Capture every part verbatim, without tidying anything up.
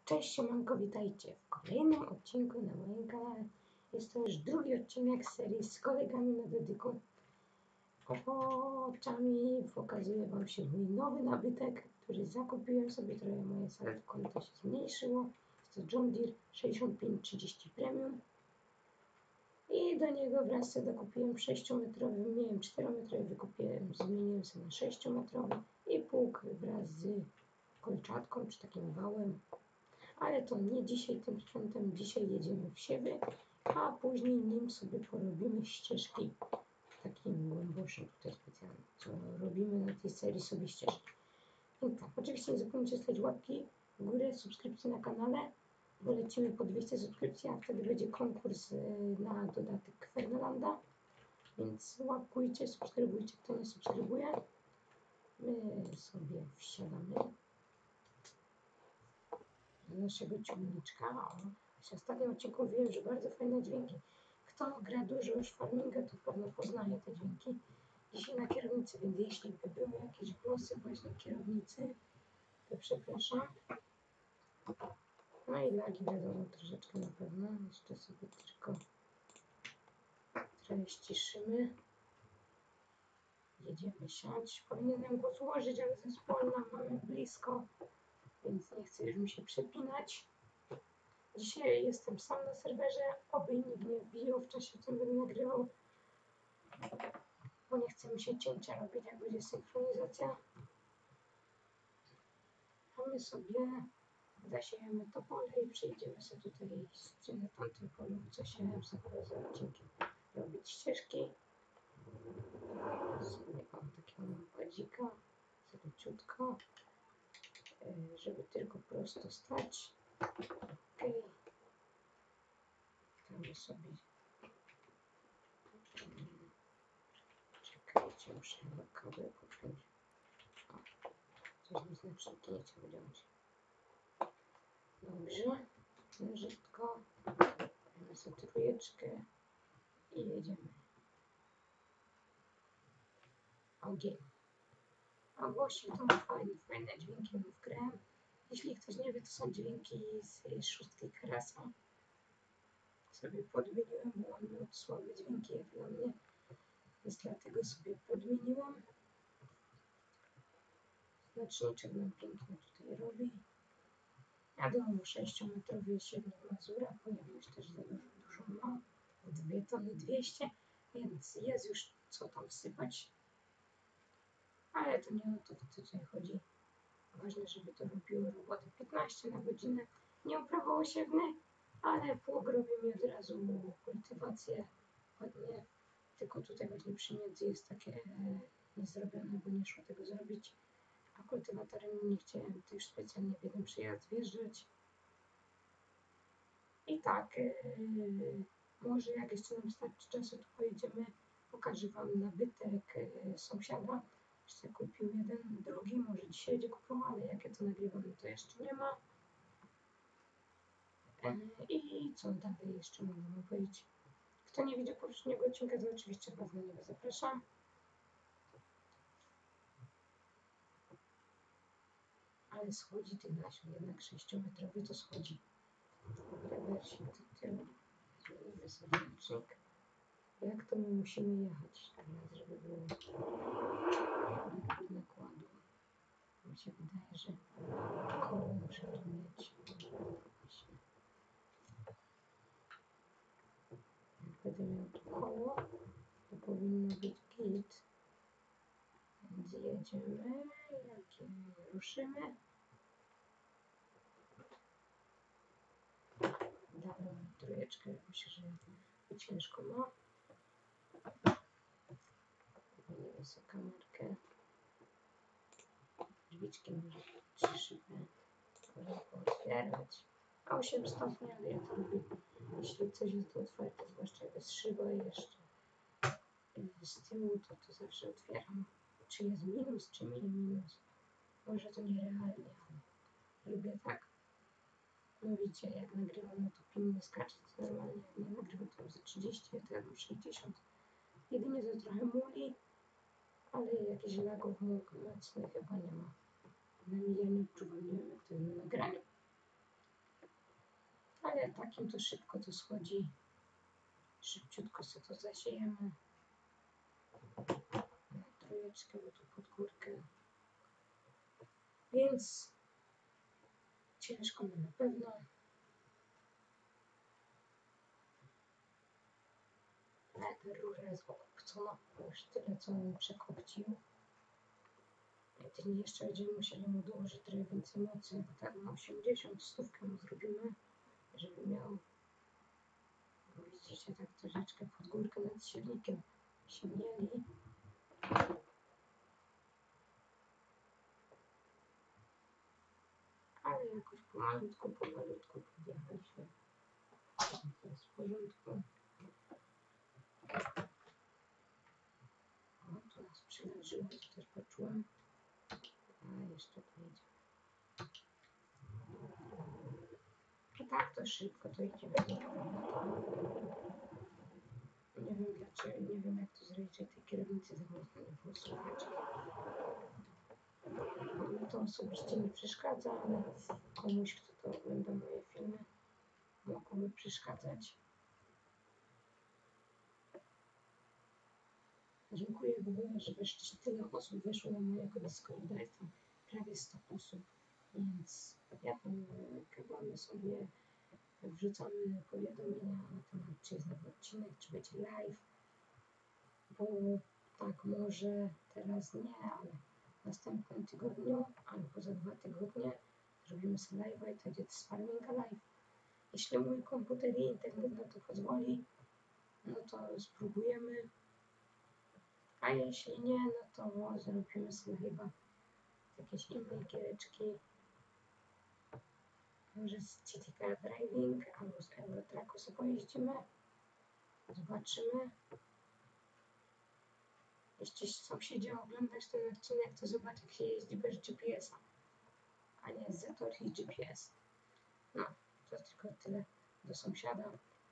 Cześć, siemanko, witajcie w kolejnym odcinku na moim kanale. Jest to już drugi odcinek serii z kolegami na dotyku. Oczami pokazuję wam się mój nowy nabytek, który zakupiłem sobie. Trochę moje saldo konta się zmniejszyło. Jest to John Deere sześćdziesiąt pięć trzydzieści Premium. I do niego wraz sobie dokupiłem sześciometrowy, miałem czterometrowy, wykupiłem, zmieniłem sobie na sześciometrowy i pług wraz z kolczatką czy takim wałem. Ale to nie dzisiaj tym sprzętem, dzisiaj jedziemy w siewy, a później nim sobie porobimy ścieżki takim głęboszym tutaj specjalnie, co robimy na tej serii sobie ścieżki. I tak, oczywiście nie zapomnijcie zostawić łapki w górę, subskrypcji na kanale, bo lecimy po dwieście subskrypcji, a wtedy będzie konkurs na dodatek Fernelanda, więc łapkujcie, subskrybujcie, kto nie subskrybuje. My sobie wsiadamy do naszego ciągniczka. O, w ostatnim odcinku mówiłem, że bardzo fajne dźwięki. Kto gra dużo już farminga, to pewno poznaje te dźwięki. Dzisiaj na kierownicy, więc jeśli by były jakieś głosy właśnie kierownicy, to przepraszam. No i lagi wiadomo troszeczkę na pewno. Jeszcze sobie tylko trochę ściszymy. Jedziemy siać. Powinienem go złożyć, ale ze spolna mamy blisko, więc nie chcę już mi się przepinać. Dzisiaj jestem sam na serwerze, oby nikt nie wbijał w czasie, w którym będę nagrywał, bo nie chcę mi się cięcia robić, jak będzie synchronizacja. A my sobie zasiejemy to pole i przyjdziemy sobie tutaj na tamtym polu, co siałem sobie za odcinkiem, robić ścieżki. Sobie mam takiego ładzika, leciutko, żeby tylko prosto stać. Ok. Tam sobie. Czekajcie, muszę chyba kabel pokręcić. Coś mi na przymknięcie udało się. Dobrze. Nożytko. Mamy sobie trójeczkę i jedziemy. Ogień. A głosik to ma fajne, fajne dźwięki w grę. Jeśli ktoś nie wie, to są dźwięki z szóstki Krasa. Sobie podmieniłem, bo on miał słabe dźwięki jak dla mnie. Więc dlatego sobie podmieniłam. Znaczniczek nam pięknie tutaj robi. Wiadomo, sześciometrowy średnik Mazura, pojemność też za dużo, dużo ma, dwie tony dwieście, więc jest już co tam wsypać. Ale to nie o to, co tutaj chodzi. Ważne, żeby to robiło robotę piętnaście na godzinę. Nie uprawało siewne, ale pług robi mi od razu kultywację ładnie. Tylko tutaj właśnie przy między jest takie niezrobione, bo nie szło tego zrobić. A kultywatorem nie chciałem to już specjalnie w jeden przyjazd wjeżdżać. I tak, yy, może jak jeszcze nam starczy czasu, to pojedziemy, pokażę wam nabytek yy, sąsiada. Jeszcze kupił jeden, drugi, może dzisiaj będzie kupował, ale jak ja to nagrywam, to jeszcze nie ma. Yy, I co dalej jeszcze mogę wam powiedzieć? Kto nie widział poprzedniego odcinka, to oczywiście was na niego zapraszam. Ale schodzi tych nasion, jednak sześciometrowy to schodzi. Rewersik do tyłu. Zmienimy sobie licznik. Jak to my musimy jechać teraz, żeby było nakładu? Mi się wydaje, że koło muszę tu mieć. Właśnie. Jak będę miał tu koło, to powinno być git. Więc jedziemy, jak ruszymy. Dałem trójeczkę, myślę, że ciężko ma. Zmienimy sobie kamerkę. Drzwiczki może trzy szyby otwierać. A osiem stopni, ale ja to lubię. Jeśli coś jest do otwarte, zwłaszcza bez szyba jeszcze z tyłu, to to zawsze otwieram. Czy jest minus, czy nie minus. Może to nierealnie, ale lubię tak. No widzicie, jak nagrywam, no to pin nie skacze, to normalnie jak nie nagrywam, to za trzydzieści, a teraz mam sześćdziesiąt. Jedynie to trochę muli, ale jakichś lagów mocnych chyba nie ma. Przynajmniej ja nie odczuwam, nie wiem jak to jest na nagraniu. ale takim to szybko to schodzi. Szybciutko sobie to zasiejemy. Na trójeczkę, bo tu pod górkę. Więc ciężko mi na pewno. Ale ta rura jest okopcona. Już tyle, co on przekopcił. Jedynie jeszcze będziemy musieli mu dołożyć trochę więcej mocy. Tak na osiemdziesiąt, stówkę mu zrobimy, żeby miał, widzicie, tak troszeczkę pod górkę nad silnikiem się mieli. Ale jakoś pomalutku, pomalutku podjechaliśmy. To jest w porządku. O, tu nas przyleżyło, to też poczułem. A jeszcze pojedziemy. No tak, to szybko to idzie. Nie wiem dlaczego, nie wiem jak to zrobić, że tej kierownicy tak mocno nie było słychać. Mi to osobiście nie przeszkadza, ale komuś, kto to ogląda moje filmy, mogłoby przeszkadzać. Dziękuję w ogóle, że wreszcie tyle osób weszło na mojego Discorda. Jest tam prawie sto osób, więc ja tam gadamy sobie, wrzucamy powiadomienia na temat, czy jest nowy odcinek, czy będzie live, bo tak może teraz nie, ale w następnym tygodniu albo za dwa tygodnie zrobimy sobie live'a i to będzie z Farminga Live. Jeśli mój komputer i internet na to pozwoli, no to spróbujemy. A jeśli nie, no to zrobimy sobie chyba jakieś inne giereczki. Może z City Car Driving albo z Eurotracku sobie pojeździmy. Zobaczymy. Jeśli sąsiedzi oglądasz ten odcinek, to zobacz jak się jeździ bez G P S-a, a nie z Zetor i G P S. No, to tylko tyle do sąsiada.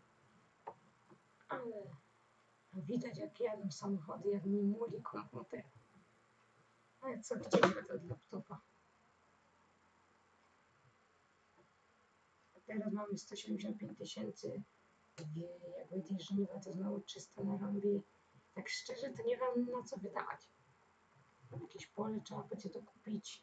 Ale widać jak jadą samochody, jak mi muli komputer. Ale co chcieliśmy to od laptopa. Teraz mamy sto siedemdziesiąt pięć tysięcy. Jak będzie żniwa, to znowu trzysta narąbi. Tak szczerze, to nie wiem na co wydawać. Jakieś pole trzeba będzie to kupić.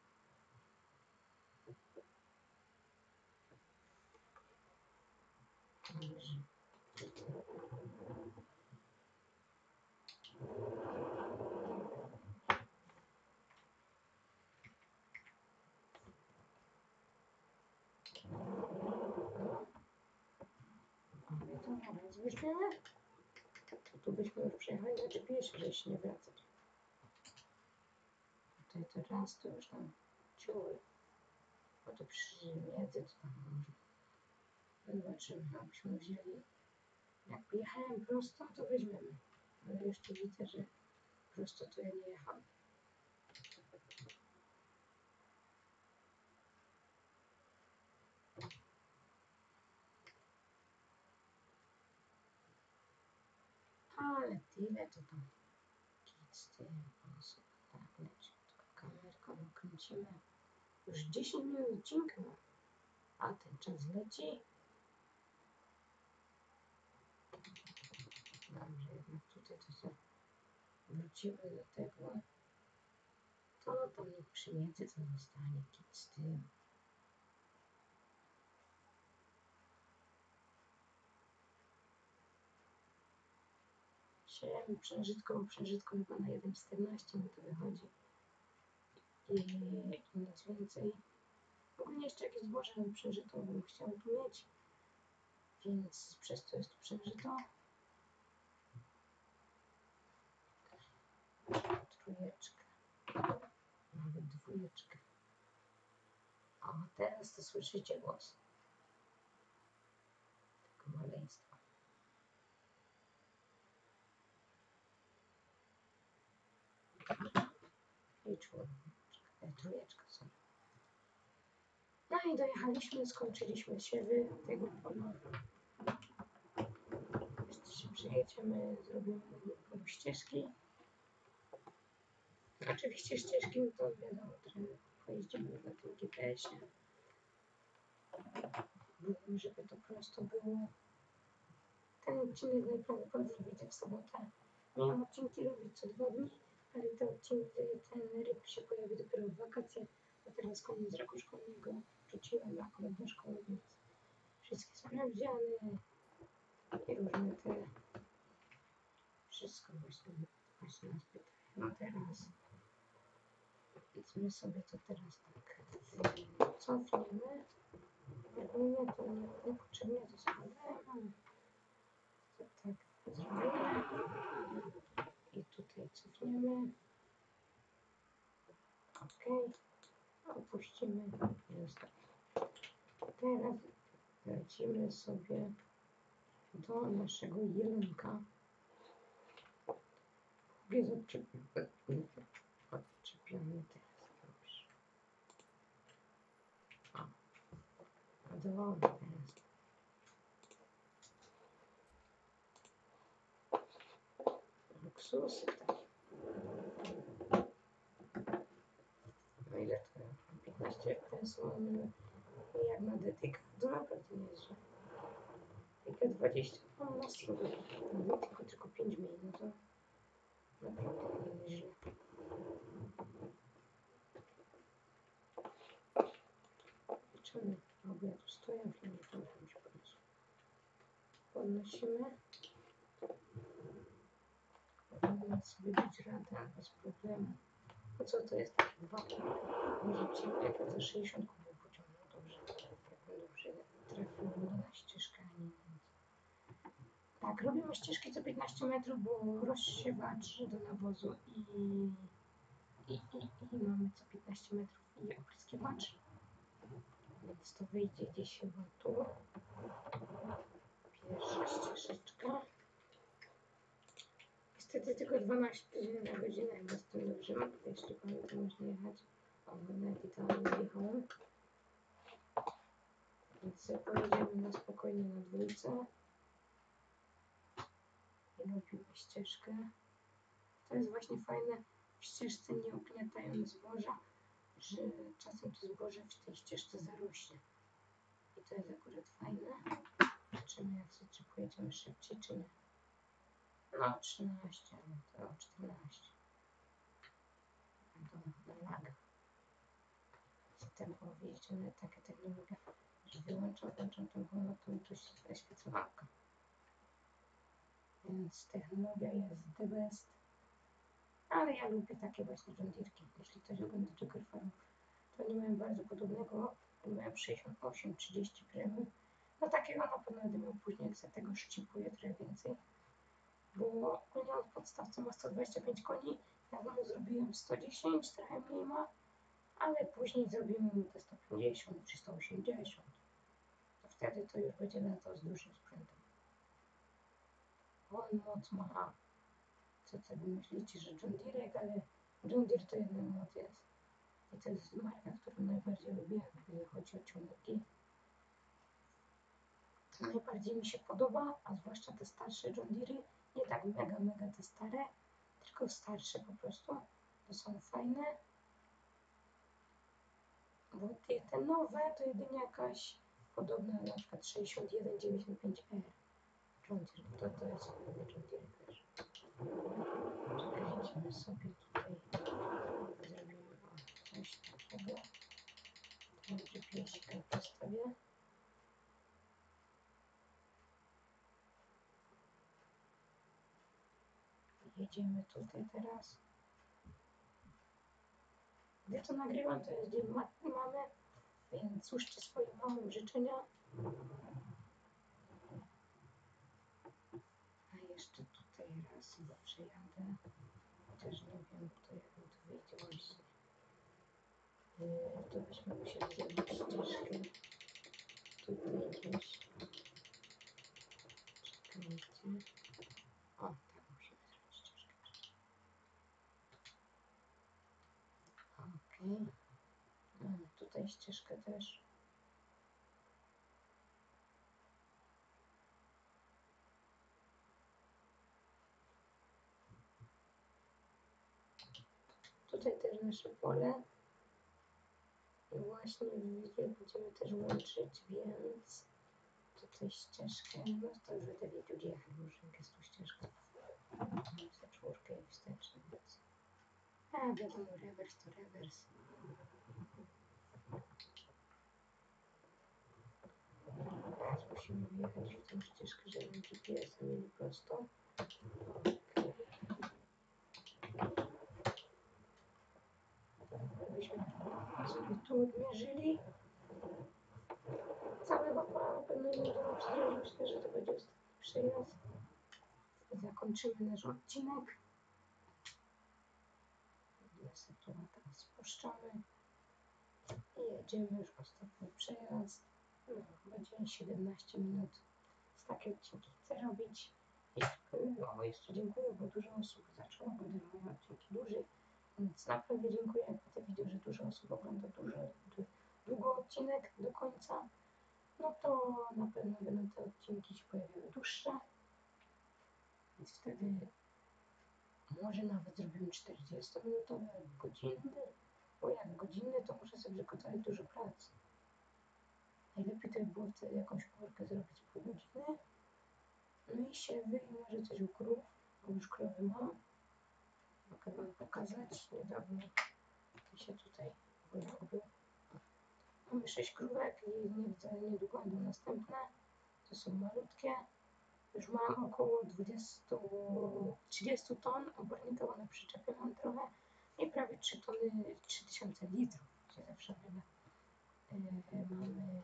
Dobrze. Ale to raz weźmiemy. Tu byśmy już przejechali na G P S-ie, żeby się nie wracać. Tutaj to raz to już tam ciuły. Bo to przy miedzy to tam może. Zobaczymy, abyśmy wzięli. Jak jechałem prosto, to weźmiemy. Ale jeszcze widzę, że prosto to ja nie jechałem. Ale tyle to tam. Kit z tym osób. Tak, leci. Tylko kamerką kręcimy. Już dziesięć minut odcinka. A ten czas leci. Dobrze, jednak tutaj to sobie wrócimy do tego. To tam niech przy miedzy co zostanie. Kit z tym. siedem przeżytkowo, przeżytkowo chyba na jeden czternaście mi to wychodzi. I, i nic więcej. Ogólnie jeszcze jakieś zboże przeżyto bym chciał tu mieć. Więc przez to jest tu przeżyto. Trójeczkę. Nawet dwójeczkę. O, teraz to słyszycie głos. Tego maleństwa. I czwóreczka. E, trójeczka, sorry. No i dojechaliśmy, skończyliśmy siewy tego pola. Jeszcze się przejedziemy, zrobimy pół ścieżki. Oczywiście ścieżki, no to wiadomo, że pojeździmy na tym G P S-ie. spróbuję, żeby to prosto było. Ten odcinek najprawdopodobniej wyjdzie w sobotę. Miałem odcinki robić co dwa dni, ale ten odcinek, ten ryb się pojawi dopiero w wakacje, a teraz koniec roku szkolnego wróciłem akurat do szkoły, więc wszystkie sprawdziany i różne te, wszystko właśnie, właśnie nas pytają. No teraz, więc my sobie to teraz tak cofniemy. Ogólnie to nie, niepotrzebnie to składamy. To tak zrobimy. I tutaj cofniemy. Ok. Opuścimy i zostawimy. Teraz lecimy sobie do naszego jelenka. Jest odczepiony. Odczepiony teraz. Dobrze. O. Ładowany teraz. Luksusy takie. No ile to? piętnaście F P S jak na dedyka. To naprawdę nie jest źle. Jak dwadzieścia. No na stronie. Tylko, tylko pięć mniej. No to naprawdę nie jest źle. Liczymy. Albo ja tu stoję, ale nie to mi się podniosło. Podnosimy. Powinno sobie dać radę bez problemu. No co to jest? Dwa. Możecie, jak ja za sześćdziesiąt kubów pociągnął, dobrze. Jak dobrze trafił nie na ścieżkę, ani nic. Tak, robimy ścieżki co piętnaście metrów, bo rozsiewacz do nawozu i, i, i, i mamy co piętnaście metrów i opryskiwacz. Więc to wyjdzie gdzieś chyba tu. Pierwsza ścieżeczka. Niestety tylko dwanaście na godzinę, bo z tym dobrze, jeśli pamiętam, można jechać. O, nawet idealnie wjechałem. Więc pojedziemy na spokojnie na dwójce. I robimy ścieżkę. To jest właśnie fajne, w ścieżce nie ugniatają zboża, że czasem to zboże w tej ścieżce zarośnie. I to jest akurat fajne. Zobaczymy, jak sobie, czy pojedziemy szybciej, czy nie. No, trzynaście, to czternaście. To na laga. Tempo, widzicie, no, takie technologia, że wyłączam, włączam tempo, no to mi tu się zaświeca lampka. Więc technologia jest the best. Ale ja lubię takie właśnie John Deere'ki. Jeśli ktoś ogląda Joker Farm, to oni mają bardzo podobnego. Oni mają sześćdziesiąt osiem trzydzieści premium. No takiego na pewno będę miał później, jak sobie tego szczypuję trochę więcej. Bo ogólnie on w podstawce ma sto dwadzieścia pięć koni. Ja mu zrobiłem sto dziesięć, trochę mniej ma. Ale później zrobimy mu te sto pięćdziesiąt czy sto osiemdziesiąt. To wtedy to już będzie latał z dużym sprzętem. On moc ma. Co to wy myślicie, że John Deere, ale John Deere to jeden moc jest. I to jest marka, którą najbardziej lubię, jeżeli chodzi o ciągniki. Najbardziej mi się podoba, a zwłaszcza te starsze John Deere, nie tak mega, mega te stare, tylko starsze po prostu. To są fajne. Bo te, te nowe to jedynie jakaś podobna, na przykład sześćdziesiąt jeden dziewięćdziesiąt pięć R. John Deere, to, to jest fajny John Deere też. Czekajcie, my sobie tutaj zrobimy o, coś takiego. Tam G P S-ika postawię. Jedziemy tutaj teraz. Gdy to nagrywam, to jest dzień matki mamy, więc złóżcie swoje małe życzenia. A jeszcze tutaj raz chyba przejadę. Chociaż nie wiem, to jak mi to wyjdzie właśnie. Yy, to byśmy musieli zrobić ścieżkę. Tutaj gdzieś. Czekajcie. O, tak musimy zrobić ścieżkę. Okej. Okay. Mamy tutaj ścieżkę też. Tutaj też nasze pole. I właśnie będziemy też łączyć, więc tutaj ścieżkę, no to już będę wiedział, gdzie jechać, bo już jest tu ścieżka. Za czwórkę i wsteczny, więc... A wiadomo, rewers to rewers. Teraz musimy wjechać w tą ścieżkę, żeby G P S mieli prosto. Byśmy sobie tu odmierzyli. Całego pola na pewno nie udało przydrożyć. Myślę, że to będzie ostatni przejazd. Zakończymy nasz odcinek. Tu teraz spuszczamy i jedziemy już ostatni przejazd. No, będzie siedemnaście minut. Z takie odcinki chcę robić. No, jeszcze dziękuję, bo dużo osób zaczęło oglądać moje odcinki dłużej. Więc naprawdę dziękuję, jak będę widział, że dużo osób ogląda dużo, długo odcinek do końca. No to na pewno będą te odcinki się pojawiały dłuższe. Więc wtedy może nawet zrobimy czterdziestominutowy albo godzinny. Bo jak godzinny, to muszę sobie przygotować dużo pracy. Najlepiej to by było wtedy jakąś komórkę zrobić pół godziny. No i siewy i może coś u krów, bo już krowy mam. Mogę wam pokazać. Niedawno się tutaj wyrobił. Mamy sześć krówek i nie widzę, niedługo będą następne. To są malutkie. Już mam około dwadzieścia do trzydziestu ton obornika, bo na przyczepie mam trochę. I prawie trzy tony, trzy tysiące litrów, gdzie zawsze mamy, yy, mamy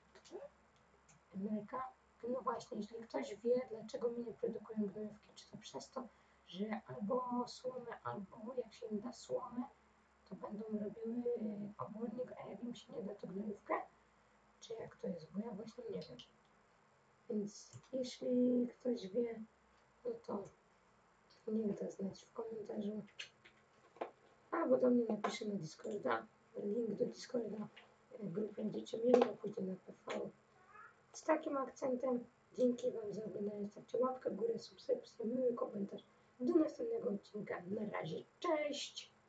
mleka. No właśnie, jeśli ktoś wie, dlaczego mi nie produkują gnojówki, czy to przez to, że albo słomę, albo jak się im da słomę, to będą robiły obornik, a jak im się nie da, to gnojówkę, czy jak to jest, bo ja właśnie nie wiem. Więc jeśli ktoś wie, no to niech da znać w komentarzu. Albo do mnie napisze na Discorda. Link do Discorda grupy będziecie mieli, a później na P V. Z takim akcentem dzięki wam za oglądanie. Stawcie łapkę w górę, subskrypcję, miły komentarz. Do następnego odcinka. Na razie, cześć!